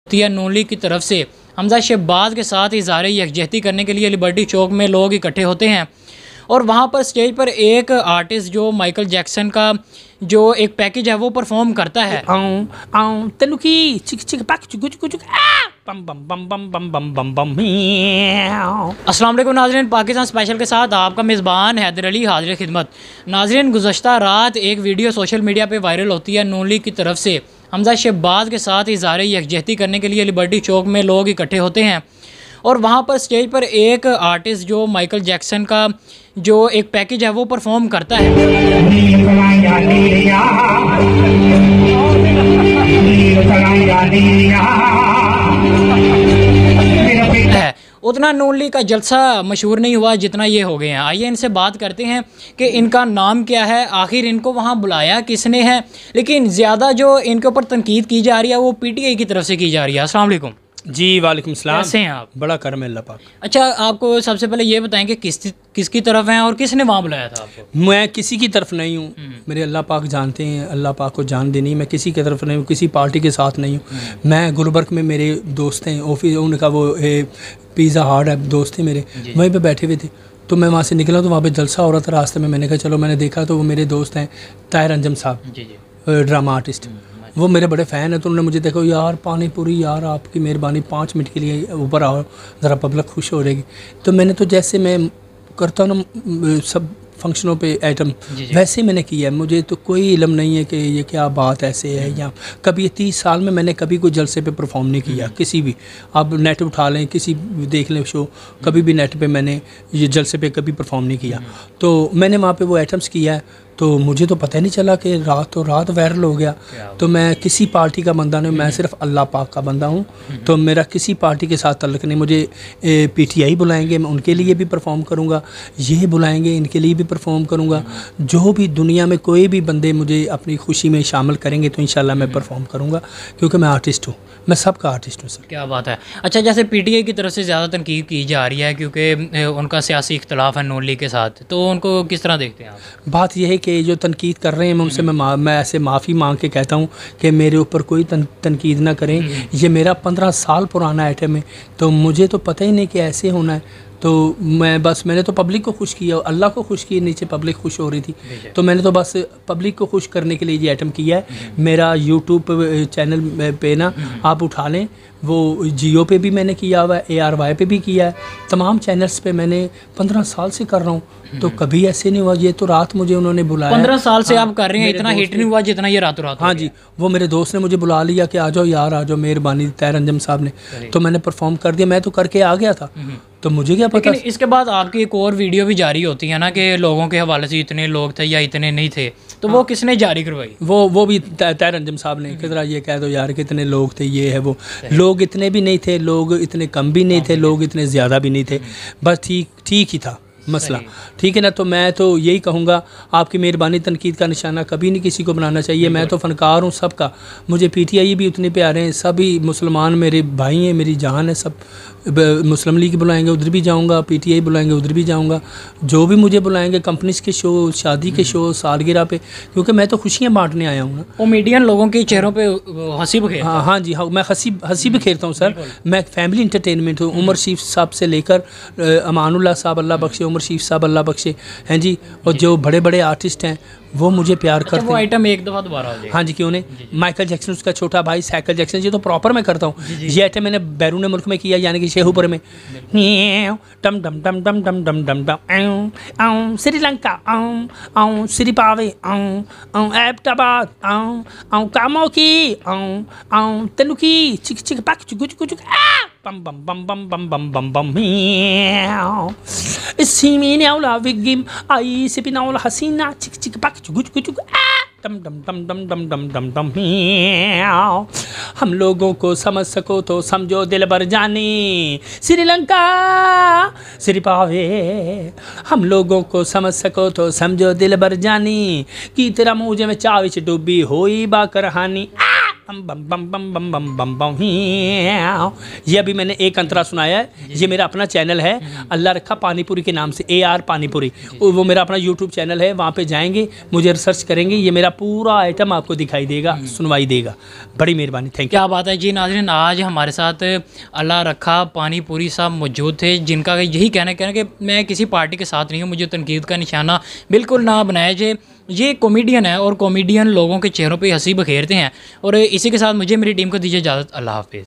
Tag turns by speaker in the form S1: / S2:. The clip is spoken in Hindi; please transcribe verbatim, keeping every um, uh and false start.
S1: है नून लीग की तरफ से हमजा शहबाज के साथ इज़हार यकजहती करने के लिए लिबर्टी चौक में लोग इकट्ठे होते हैं और वहाँ पर स्टेज पर एक आर्टिस्ट जो माइकल जैक्सन का जो एक पैकेज है वो परफॉर्म करता है। अस्सलाम वालेकुम नाज़रीन, पाकिस्तान स्पेशल के साथ आपका मेज़बान हैदर अली हाजिर खिदमत। नाज़रीन, गुज़श्ता रात एक वीडियो सोशल मीडिया पे वायरल होती है नून लीग की तरफ से हमजा शहबाज के साथ इज़हार यकजहती करने के लिए लिबर्टी चौक में लोग इकट्ठे होते हैं और वहाँ पर स्टेज पर एक आर्टिस्ट जो माइकल जैक्सन का जो एक पैकेज है वो परफॉर्म करता है। है उतना नून लीग का जलसा मशहूर नहीं हुआ जितना ये हो गए हैं। आइए इनसे बात करते हैं कि इनका नाम क्या है, आखिर इनको वहाँ बुलाया किसने है, लेकिन ज़्यादा जो इनके ऊपर तनकीद की जा रही है वो पीटीआई की तरफ से की जा रही है। अस्सलाम वालेकुम।
S2: जी वालेकुम सलाम।
S1: कैसे हैं आप?
S2: बड़ा करम है अल्लाह पाक।
S1: अच्छा, आपको सबसे पहले ये बताएं कि किस किसकी तरफ हैं और किसने वहाँ बुलाया था आपको?
S2: मैं किसी की तरफ नहीं हूँ, मेरे अल्लाह पाक जानते हैं, अल्लाह पाक को जान देनी। मैं किसी की तरफ नहीं हूँ, किसी पार्टी के साथ नहीं हूँ। मैं गुलबर्ग में मेरे दोस्त हैं, ऑफिस उनका वो पिज़्ज़ा हार्ट है, दोस्त थे मेरे, वहीं पर बैठे हुए थे। तो मैं वहाँ से निकला तो वहाँ पे जलसा हो रहा था रास्ते में। मैंने कहा चलो, मैंने देखा तो वो मेरे दोस्त हैं ताहिर अंजम साहब, ड्रामा आर्टिस्ट, वो मेरे बड़े फ़ैन हैं। तो उन्होंने मुझे देखो, यार पानी पूरी, यार आपकी मेहरबानी, पाँच मिनट के लिए ऊपर आओ, ज़रा पब्लिक खुश हो जाएगी। तो मैंने तो जैसे मैं करता हूँ ना सब फंक्शनों पे आइटम, वैसे ही मैंने किया है। मुझे तो कोई इल्म नहीं है कि ये क्या बात ऐसे है, या कभी ये तीस साल में मैंने कभी कोई जलसे पे परफॉर्म नहीं किया किसी भी। आप नेट उठा लें, किसी देख लें शो, कभी भी नेट पे मैंने ये जलसे पे कभी परफॉर्म नहीं किया। तो मैंने वहाँ पे वो आइटम्स किया है, तो मुझे तो पता ही नहीं चला कि रात तो रात वायरल हो गया। तो मैं किसी पार्टी का बंदा नहीं, मैं सिर्फ अल्लाह पाक का बंदा हूँ। तो मेरा किसी पार्टी के साथ तल्लुक़ नहीं। मुझे पीटीआई बुलाएंगे, मैं उनके लिए भी परफॉर्म करूँगा, ये बुलाएंगे इनके लिए भी परफॉर्म करूँगा। जो भी दुनिया में कोई भी बंदे मुझे अपनी खुशी में शामिल करेंगे तो इंशाल्लाह मैं परफॉर्म करूँगा, क्योंकि मैं आर्टिस्ट हूँ, मैं सबका आर्टिस्ट हूँ सर।
S1: क्या बात है। अच्छा, जैसे पीटीआई की तरफ से ज़्यादा तनकीद की जा रही है क्योंकि उनका सियासी इख्तलाफ है नून लीग के साथ, तो उनको किस तरह देखते हैं आप?
S2: बात यह है कि जो तनकीद कर रहे हैं मैं उनसे मैं मैं ऐसे माफ़ी मांग के कहता हूँ कि मेरे ऊपर कोई तन, तनकीद ना करें। ये मेरा पंद्रह साल पुराना आइटम है, तो मुझे तो पता ही नहीं कि ऐसे होना है। तो मैं बस मैंने तो पब्लिक को खुश किया, अल्लाह को खुश किया, नीचे पब्लिक खुश हो रही थी, तो मैंने तो बस पब्लिक को खुश करने के लिए ये आइटम किया है। मेरा यूट्यूब चैनल पे ना आप उठा लें, वो जियो पे भी मैंने किया हुआ है, ए आर वाई पे भी किया है, तमाम चैनल्स पे मैंने पंद्रह साल से कर रहा हूँ। तो कभी ऐसे नहीं हुआ। ये तो रात मुझे उन्होंने बुलाया,
S1: पंद्रह साल से आप कर रहे हैं, इतना हिट नहीं हुआ जितना ये रातों रात।
S2: हाँ जी, वो मेरे दोस्त ने मुझे बुला लिया कि आ जाओ यार, आ जाओ, मेहरबानी ताहिर अंजम साहब ने, तो मैंने परफॉर्म कर दिया। मैं तो करके आ गया था, तो मुझे क्या पता।
S1: लेकिन इसके बाद आपकी एक और वीडियो भी जारी होती है ना कि लोगों के हवाले से इतने लोग थे या इतने नहीं थे, तो वो किसने जारी करवाई?
S2: वो वो भी ताहिर अंजम साहब ने, कितना ये कह दो यार कितने लोग थे, ये है वो। लोग इतने भी नहीं थे, लोग इतने कम भी नहीं थे, लोग इतने ज़्यादा भी नहीं थे, बस ठीक ठीक ही था मसला, ठीक है ना। तो मैं तो यही कहूँगा, आपकी मेहरबानी, तनकीद का निशाना कभी नहीं किसी को बनाना चाहिए। मैं तो फ़नकार हूँ सबका, मुझे पीटीआई भी उतने प्यारे हैं, सभी मुसलमान मेरे भाई हैं, मेरी जान है सब। मुस्लिम लीग बुलाएंगे उधर भी जाऊँगा, पीटीआई बुलाएंगे उधर भी जाऊँगा, जो भी मुझे बुलाएंगे, कंपनीज़ के शो, शादी के शो, सालगिरह पे, क्योंकि मैं तो खुशियाँ बांटने आया हूँ ना।
S1: कॉमेडियन लोगों के चेहरों पे हंसी बखेर।
S2: हाँ हाँ जी हाँ, मैं हंसी हंसी बखेरता हूँ सर। मैं फैमिली इंटरटेनमेंट हूँ। उमर शीफ साहब से लेकर अमानुल्लाह साहब अल्लाह बख्शे, उमर शीफ साहब अल्लाह बख्शे हैं जी, और जो बड़े बड़े आर्टिस्ट हैं वो मुझे प्यार
S1: अच्छा,
S2: करते हैं।
S1: वो आइटम एक दफ़ा दोबारा हो जाए।
S2: हाँ जी, क्यों नहीं। माइकल जैक्सन उसका छोटा भाई साइकिल जैक्सन, ये तो प्रॉपर मैं करता हूँ। ये आइटम मैंने बैरून मुल्क में किया, यानी कि शेखुपुर में। टम टम टम टम टम टम टम टम श्रीलंका श्रीपावे एबटाबाद कामों की तनुकी चिक चिक पाक चुक चुक चुक बम बम बम बम बम बम बम बम इसी नाउला विगिम आई सिपी नाउला हसीना चिक चिक पाक चुक चुक चुक डम डम डम डम डम डम डम डम। हम लोगों को समझ सको तो समझो दिल भर जाने, श्रीलंका श्रीपावे। हम लोगों को समझ सको तो समझो दिल भर जानी, की तेरा मुझे में चाविच डूबी होई बा करहानी। बम बम बम बम बम बम बम बम ये अभी मैंने एक अंतरा सुनाया है। ये मेरा अपना चैनल है, अल्लाह रखा पानीपुरी के नाम से, ए आर पानीपुरी, वो मेरा अपना यूट्यूब चैनल है। वहाँ पे जाएंगे, मुझे रिसर्च करेंगे, ये मेरा पूरा आइटम आपको दिखाई देगा, सुनवाई देगा। बड़ी मेहरबानी, थैंक यू।
S1: क्या बात है जी नाज़रीन, आज हमारे साथ अल्लाह रखा पानीपुरी साहब मौजूद थे, जिनका यही कहना कहना कि मैं किसी पार्टी के साथ नहीं हूँ, मुझे तनकीद का निशाना बिल्कुल ना बनाया जाए। ये कॉमेडियन है और कॉमेडियन लोगों के चेहरों पे हंसी बखेरते हैं। और इसी के साथ मुझे मेरी टीम को दीजिए इजाज़त। अल्लाह हाफिज़।